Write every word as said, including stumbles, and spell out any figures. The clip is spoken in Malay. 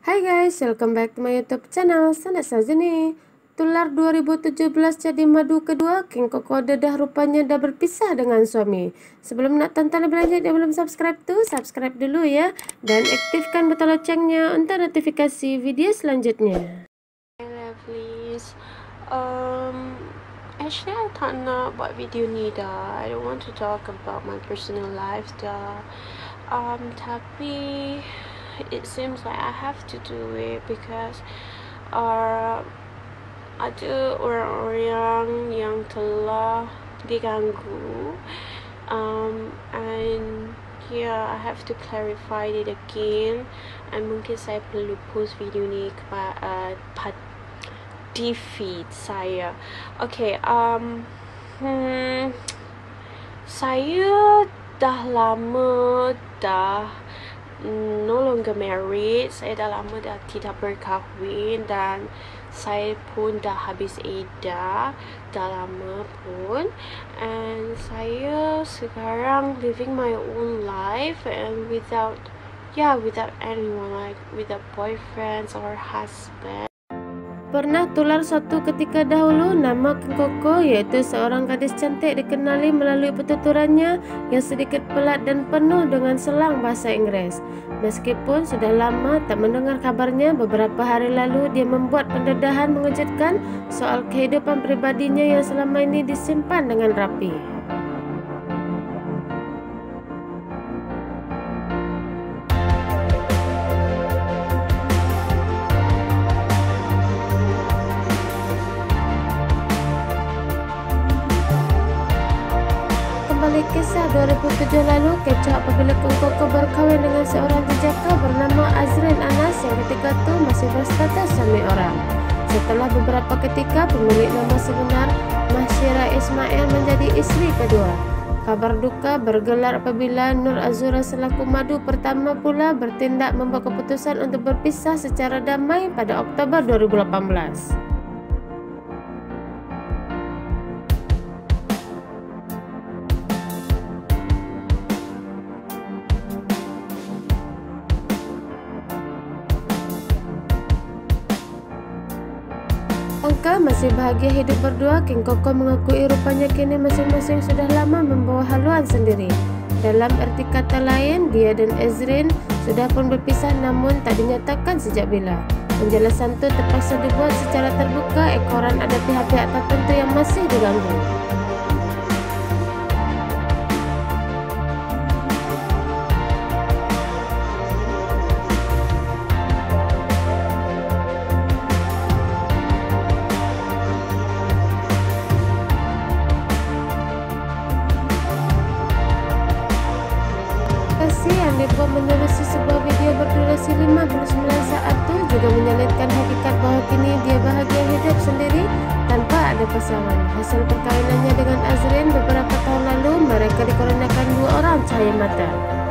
Hai guys, welcome back to my YouTube channel. Sana saja nih. Tular dua ribu tujuh belas jadi madu kedua. King Koko Dedah rupanya dah berpisah dengan suami. Sebelum nak tonton lebih lanjut yang belum subscribe tuh, subscribe dulu ya. Dan aktifkan button loncengnya untuk notifikasi video selanjutnya. Hi lovelies, um, actually I tak nak buat video ni dah. I don't want to talk about my personal life dah. Um, tapi it seems like I have to do it because uh, ada orang-orang yang telah diganggu, um, and yeah, I have to clarify it again. And mungkin saya perlu post video ni kepada uh, di feed saya. Okay, um, hmm, saya dah lama dah no longer married. Saya dah lama dah tidak berkahwin dan saya pun dah habis iddah dah lama pun, and saya sekarang living my own life and without yeah without anyone, like without boyfriends or husband. Pernah tular suatu ketika dahulu nama King Koko, yaitu seorang gadis cantik dikenali melalui petuturannya yang sedikit pelat dan penuh dengan selang bahasa Inggris. Meskipun sudah lama tak mendengar kabarnya, beberapa hari lalu dia membuat pendedahan mengejutkan soal kehidupan pribadinya yang selama ini disimpan dengan rapi. Kembali kisah dua ribu tujuh lalu, kecoh apabila King Koko berkahwin dengan seorang jejaka bernama Azrin Anas yang ketika itu masih berstatus suami orang. Setelah beberapa ketika, pemilik nama sebenar Mahsyira Ismail menjadi isteri kedua. Kabar duka bergelar apabila Nur Azura selaku madu pertama pula bertindak membuat keputusan untuk berpisah secara damai pada Oktober dua ribu delapan belas. Angka masih bahagia hidup berdua, King Koko mengakui rupanya kini masing-masing sudah lama membawa haluan sendiri. Dalam erti kata lain, dia dan Azrin sudah pun berpisah namun tak dinyatakan sejak bila. Penjelasan itu terpaksa dibuat secara terbuka ekoran ada pihak-pihak tertentu yang masih diganggu. Yang dibuat menerusi sebuah video berdurasi lima puluh sembilan saat itu juga menyalitkan hakikat bahawa kini dia bahagia hidup sendiri tanpa ada pasangan. Hasil perkahwinannya dengan Azrin beberapa tahun lalu, mereka dikurniakan dua orang cahaya mata.